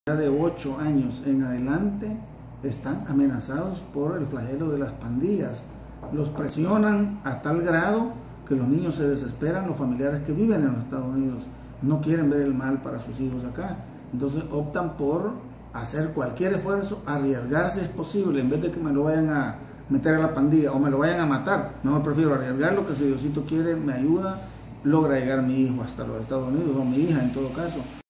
de 8 años en adelante están amenazados por el flagelo de las pandillas. Los presionan a tal grado que los niños se desesperan, los familiares que viven en los Estados Unidos no quieren ver el mal para sus hijos acá. Entonces optan por hacer cualquier esfuerzo, arriesgarse si es posible, en vez de que me lo vayan a meter a la pandilla o me lo vayan a matar. Mejor prefiero arriesgarlo, que si Diosito quiere me ayuda, logra llegar mi hijo hasta los Estados Unidos, o mi hija en todo caso.